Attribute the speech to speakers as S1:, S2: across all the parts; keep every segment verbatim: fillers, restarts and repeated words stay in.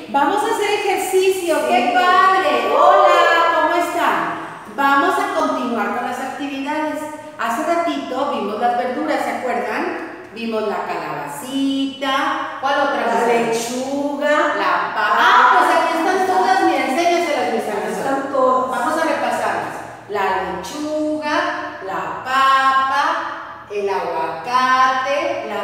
S1: Vamos a hacer ejercicio, sí. ¡Qué padre! Hola, ¿cómo están? Vamos a continuar con las actividades. Hace ratito vimos las verduras, ¿se acuerdan? Vimos la calabacita, ¿cuál otra?
S2: La lechuga,
S1: la papa. Ah, pues aquí están todas, miren, enséñaselas, mis amigas.
S2: Están todas.
S1: Vamos a repasarlas. La lechuga, la papa, el aguacate, la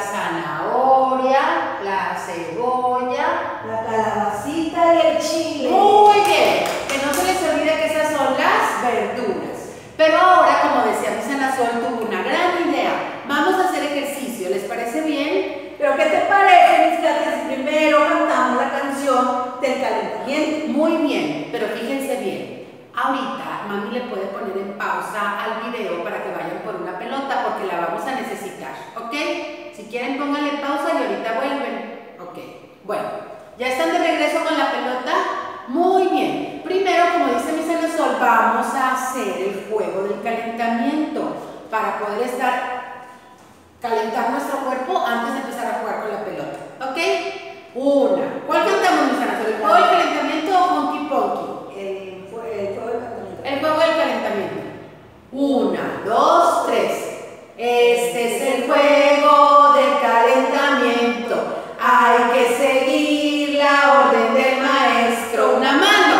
S1: zanahoria, la cebolla,
S2: la calabacita y el chile.
S1: Muy bien, que no se les olvide que esas son las verduras. Pero ahora, como decía mi Ana Sol, tuvo una gran idea. Vamos a hacer ejercicio, ¿les parece bien?
S2: ¿Pero qué te parece, mis gatas, si primero cantamos la canción del calentamiento?
S1: Muy bien, pero fíjense bien. Ahorita mami le puede poner en pausa al video para que vayan por una pelota porque la vamos a necesitar, ¿ok? Si quieren pónganle pausa y ahorita vuelven. Ok, bueno, ¿ya están de regreso con la pelota? Muy bien. Primero, como dice mi Ana Sol, vamos a hacer el juego del calentamiento para poder estar, calentar nuestro cuerpo antes de empezar a jugar con la pelota, ¿ok? Una. ¿Cuál cantamos, mi Ana Sol? ¿El juego del calentamiento o Monkey Ponky?
S2: El, juego del calentamiento.
S1: El juego del calentamiento. Una, dos, tres. Este es el juego del calentamiento. Hay que seguir la orden del maestro. Una mano.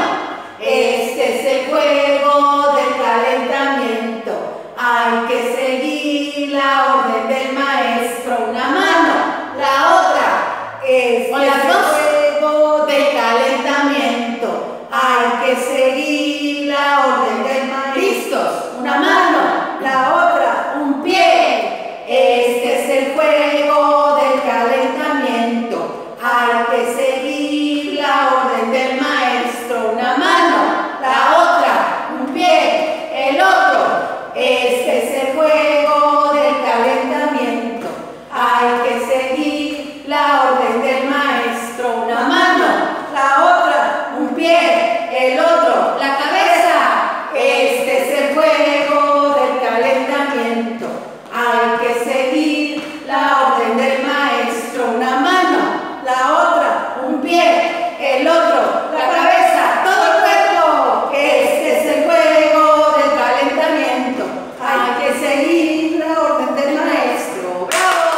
S1: Este es el juego del calentamiento. Hay que seguir la orden del maestro. Una mano. La otra. Este es el juego del calentamiento. Hay que seguir la orden del maestro. ¿Listos? Una mano. La otra. Un pie. Este es el juego del calentamiento. Hay que seguir la orden del maestro. Una mano, la otra, un pie, el otro. Este es el juego del calentamiento. Hay que seguir la orden del maestro. Una mano, la otra, un pie, el otro, la cabeza. Este es el juego del calentamiento. Hay que seguir la orden del maestro. Una mano, la otra, un pie, el otro, la cabeza, todo el cuerpo. Este es el juego del calentamiento. Hay que seguir la orden del maestro.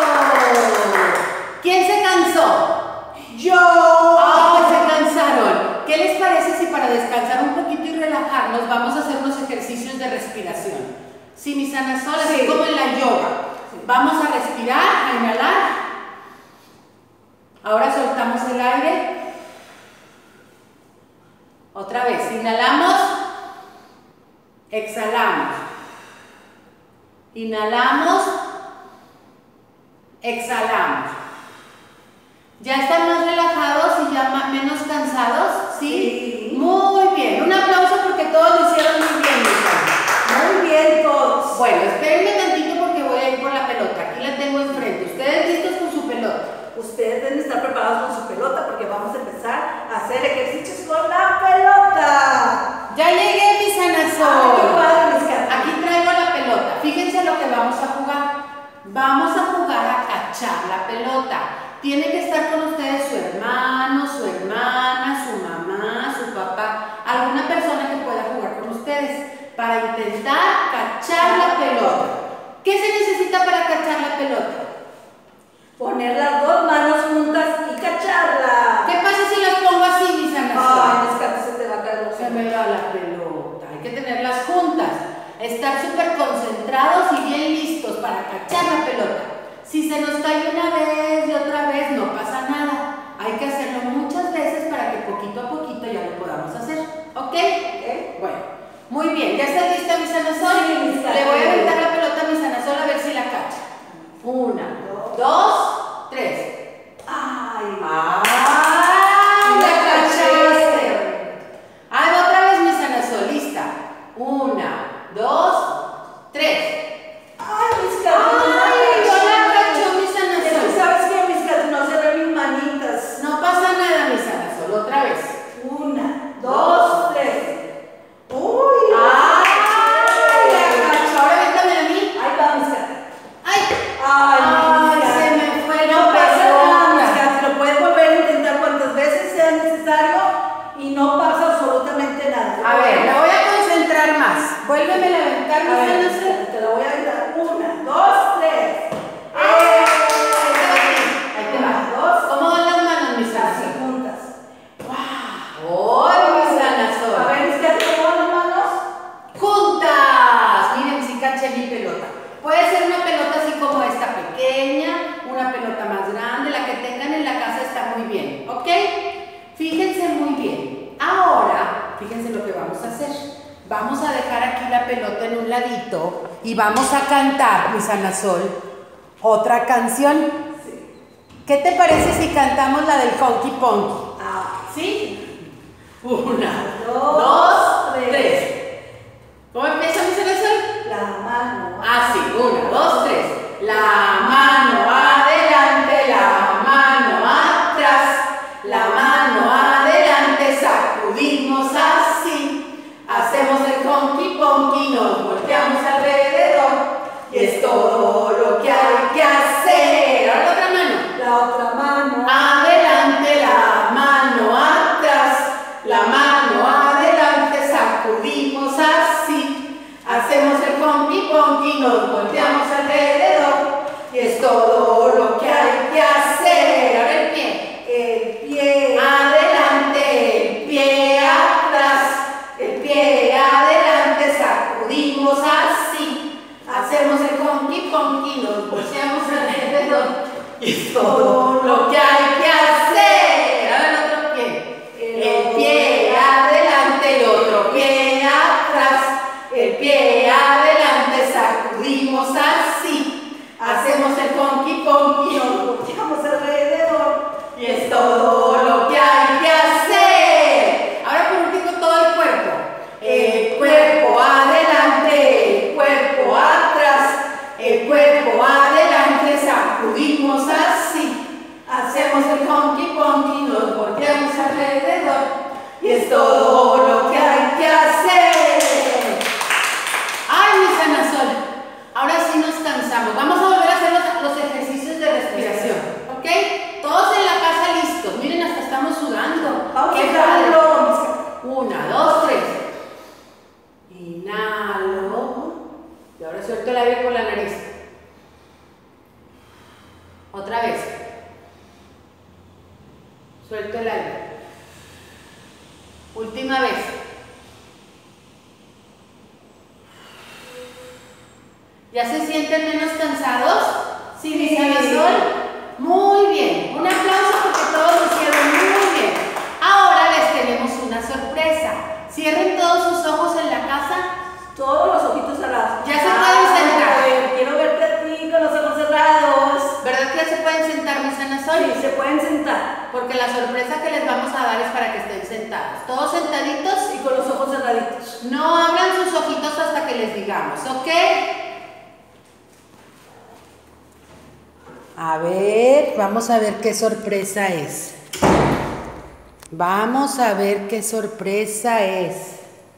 S1: ¡Bravo! ¿Quién se cansó?
S2: Yo.
S1: ¡Ah, se cansaron! ¿Qué les parece si para descansar un poquito y relajarnos vamos a hacer unos ejercicios de respiración? Sí, mis Ana Sol, así
S2: sí.
S1: como en la yoga. Sí. Vamos a respirar, a inhalar. Ahora soltamos el aire. Otra vez, inhalamos, exhalamos. Inhalamos, exhalamos. ¿Ya están más relajados y ya más, menos cansados? ¿Sí?
S2: Sí.
S1: Muy bien. Un aplauso porque todos lo hicieron muy bien, mis amigos.
S2: Muy bien todos.
S1: Bueno, espérenme tantito porque voy a ir por la pelota. Aquí la tengo enfrente. ¿Ustedes listos con su pelota?
S2: Ustedes deben estar preparados con su pelota porque vamos a empezar a hacer ejercicios con la pelota.
S1: Ya llegué, mis Ana Sol.
S2: Ay, qué padre, mis gatas.
S1: Aquí traigo la pelota. Fíjense lo que vamos a jugar. Vamos a jugar a cachar la pelota. Tiene que estar con ustedes su hermano, su hermana, su mamá, su papá, alguna persona que pueda jugar con ustedes para intentar cachar la pelota. ¿Qué se necesita para cachar la pelota?
S2: Poner las dos manos juntas y cacharla.
S1: ¿Qué pasa si las pongo así, mis Ana Sol?
S2: Ay, Nescate, se te va a caer.
S1: Se me va la pelota. Hay que tenerlas juntas. Estar súper concentrados y bien listos para cachar la pelota. Si se nos cae una vez y otra vez, no pasa nada. Hay que hacerlo muchas veces para que poquito a poquito ya lo podamos hacer. ¿Ok?
S2: ¿Okay?
S1: Bueno, muy bien. ¿Ya está lista, mis Ana Sol?
S2: Sí, mis
S1: Le voy a aventar la pelota a mis Ana Sol a ver si la cacha. Una, dos, dos tres.
S2: Ay,
S1: ¡Ay! ¡La cachaste! Ahí va otra vez, mis Ana Sol. Lista. Una, dos, tres.
S2: ay, mis gatos.
S1: ¡Ay! Yo la cacho, mis Ana Sol.
S2: ¿Sabes qué, mis gatos? No se ven mis manitas.
S1: No pasa nada, mis Ana Sol. Otra vez.
S2: Una, dos, tres. Uy.
S1: ¡Ay! La cacho. Ahora véntame a mí.
S2: Ahí va, mis gatos.
S1: ¡Ay!
S2: Ay,
S1: ¡Ay!
S2: mis gatos.
S1: Se me fue.
S2: No pasa
S1: pelota en un ladito y vamos a cantar, mi Ana Sol, otra canción.
S2: Sí.
S1: ¿Qué te parece si cantamos la del Honky Ponky?
S2: Ah,
S1: ¿Sí? Una,
S2: dos,
S1: dos,
S2: tres.
S1: tres. ¿Cómo empieza, mi Ana Sol?
S2: La mano.
S1: Ah, sí, una, dos, tres. La mano adelante, la mano atrás, la mano adelante, sacudimos así. Hacemos el honky ponky, nos volteamos alrededor y es todo lo que hay que hacer. Ahora la otra mano.
S2: La otra mano.
S1: Adelante, la mano atrás, la mano adelante, sacudimos así. Hacemos el honky ponky, nos volteamos alrededor y es todo lo que hay que hacer. Ahora el pie.
S2: El pie.
S1: Adelante, el pie atrás, el pie adelante, sacudimos así. Hacemos el honky ponky, nos volteamos alrededor y es todo lo que hay que hacer. Ahora el otro pie. El pie adelante y otro pie atrás. El pie adelante, sacudimos así. Hacemos el honky ponky,
S2: Nos volteamos alrededor
S1: y es todo lo que hay que hacer. Ahora por último todo el cuerpo. El cuerpo adelante, el cuerpo atrás, el cuerpo adelante, sacudimos así. Hacemos el honky ponky, nos volteamos alrededor y es todo lo que hay que hacer. Ay, mi Ana Sol, ahora sí nos cansamos. Vamos a volver a hacer los, los ejercicios de respiración, ¿ok? Todos en la casa listos. Miren, hasta estamos sudando.
S2: Vamos
S1: ¡Qué
S2: a hacerlo.
S1: padre! Una, dos, tres. Inhalo. Y ahora suelto el aire por la nariz. Otra vez. Suelto el aire. Última vez. ¿Ya se sienten menos cansados? ¿Sí, mi Ana Sol? Muy bien. Un aplauso porque todos lo hicieron muy bien. Ahora les tenemos una sorpresa. Cierren todos sus ojos en la casa.
S2: todos los ojitos cerrados.
S1: Ya se pueden sentar.
S2: Ay, quiero verte a ti con los ojos cerrados.
S1: ¿Verdad que ya se pueden sentar, mis Ana Sol?
S2: Sí, se pueden sentar.
S1: Porque la sorpresa que les vamos a dar es para que estén sentados. Todos sentaditos
S2: Y con los ojos cerraditos.
S1: no abran sus ojitos hasta que les digamos, ¿ok? A ver, vamos a ver qué sorpresa es. Vamos a ver qué sorpresa es.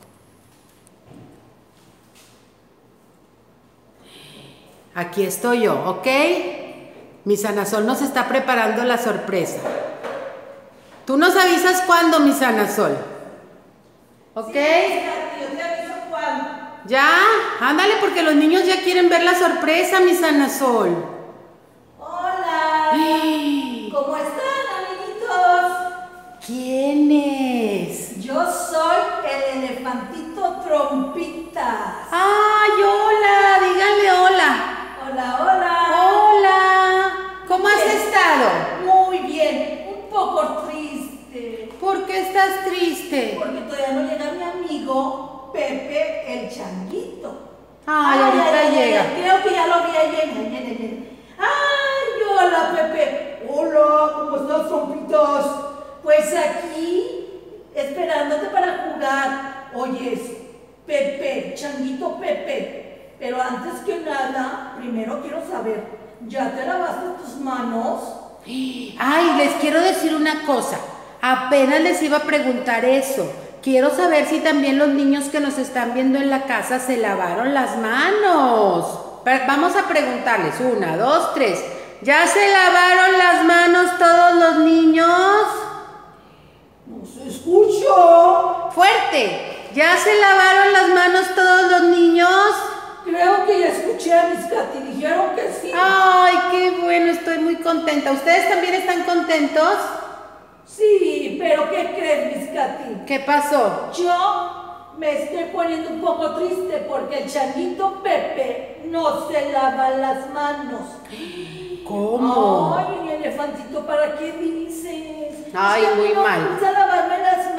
S1: Aquí estoy yo, ¿ok? Mi Ana Sol nos está preparando la sorpresa. Tú nos avisas cuándo, mi Ana Sol. ¿Ok?
S2: Sí, yo te aviso cuándo.
S1: ¿Ya? Ándale, porque los niños ya quieren ver la sorpresa, mi Ana Sol.
S2: Hola.
S1: ¡Ay!
S2: ¿Cómo están, amiguitos?
S1: ¿Quién es?
S2: Yo soy el elefantito Trompitas.
S1: ¡Ay, hola! Díganle hola.
S2: Hola, hola.
S1: Hola. ¿Cómo has
S2: Bien.
S1: estado?
S2: Muy bien, un poco triste.
S1: ¿Por qué estás triste?
S2: Porque todavía no llega mi amigo Pepe el Changuito.
S1: Ay, ahorita llega.
S2: ay, creo que ya lo vi ahí. Viene, viene, viene. Ay, hola, Pepe. Hola, ¿cómo estás, Trompitas? Pues aquí, esperándote para jugar. Oyes, Pepe, Changuito Pepe. Pero antes que nada, primero quiero saber, ¿ya te lavaste tus manos?
S1: Ay, les quiero decir una cosa. Apenas les iba a preguntar eso. Quiero saber si también los niños que nos están viendo en la casa se lavaron las manos. Pero vamos a preguntarles. Una, dos, tres. ¿Ya se lavaron las manos todos los niños?
S2: No se escucha.
S1: Fuerte. ¿Ya se lavaron las manos todos los niños?
S2: Creo que ya escuché a mis Katy, dijeron que sí.
S1: Ay, qué bueno, estoy muy contenta. ¿Ustedes también están contentos?
S2: Sí, pero ¿qué crees, mis Katy?
S1: ¿Qué pasó?
S2: Yo me estoy poniendo un poco triste porque el Changuito Pepe no se lava las manos.
S1: ¿Cómo?
S2: Ay, mi elefantito, ¿para qué dices?
S1: Ay, muy
S2: no
S1: mal.
S2: me gusta lavarme las manos.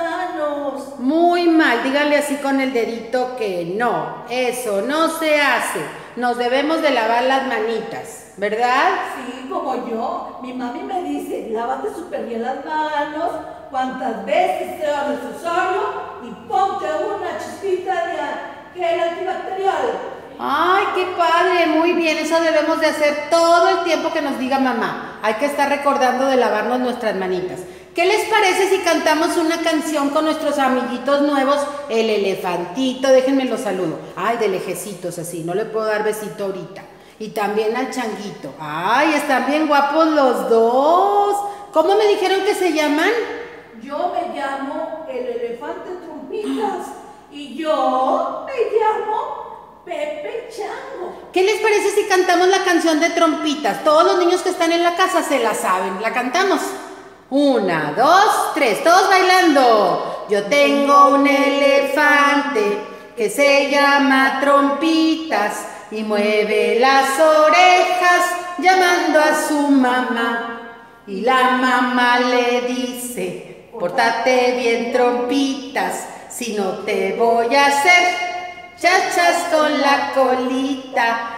S2: manos.
S1: Muy mal, dígale así con el dedito que no, eso no se hace. Nos debemos de lavar las manitas, ¿verdad?
S2: Sí, como yo. Mi mami me dice, lávate súper bien las manos, cuantas veces sea necesario y ponte una chispita de gel antibacterial.
S1: Ay, qué padre, muy bien, eso debemos de hacer todo el tiempo que nos diga mamá. Hay que estar recordando de lavarnos nuestras manitas. ¿Qué les parece si cantamos una canción con nuestros amiguitos nuevos? El elefantito, déjenme los saludo. Ay, de lejecitos así, no le puedo dar besito ahorita. Y también al changuito. Ay, están bien guapos los dos. ¿Cómo me dijeron que se llaman?
S2: Yo me llamo el elefante Trompitas y yo me llamo Pepe Chango.
S1: ¿Qué les parece si cantamos la canción de Trompitas? Todos los niños que están en la casa se la saben. ¿La cantamos? Una, dos, tres, todos bailando. Yo tengo un elefante que se llama Trompitas y mueve las orejas llamando a su mamá. Y la mamá le dice, pórtate bien, Trompitas, si no te voy a hacer chachas con la colita.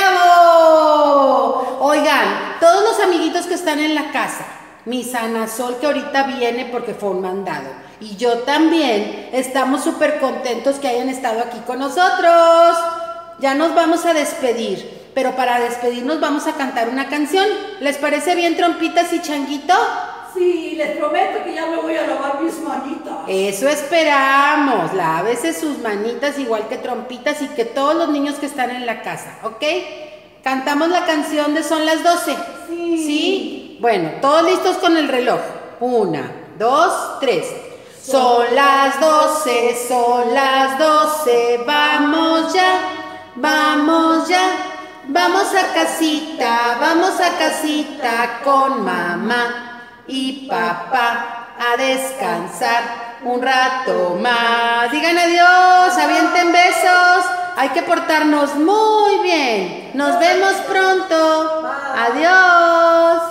S1: ¡Bravo! Oigan, todos los amiguitos que están en la casa, mi Sana Sol que ahorita viene porque fue un mandado, y yo también, estamos súper contentos que hayan estado aquí con nosotros. Ya nos vamos a despedir, pero para despedirnos vamos a cantar una canción. ¿Les parece bien, Trompitas y Changuito?
S2: Sí, les prometo que ya me voy a lavar mis manitas.
S1: Eso esperamos. Lávese sus manitas igual que Trompitas y que todos los niños que están en la casa, ¿ok? Cantamos la canción de Son las doce.
S2: Sí.
S1: ¿Sí? Bueno, todos listos con el reloj. Una, dos, tres. Son las doce, son las doce. Vamos ya, vamos ya. Vamos a casita, vamos a casita con mamá y papá a descansar un rato más. Digan adiós, avienten besos. Hay que portarnos muy bien. Nos vemos pronto. Adiós.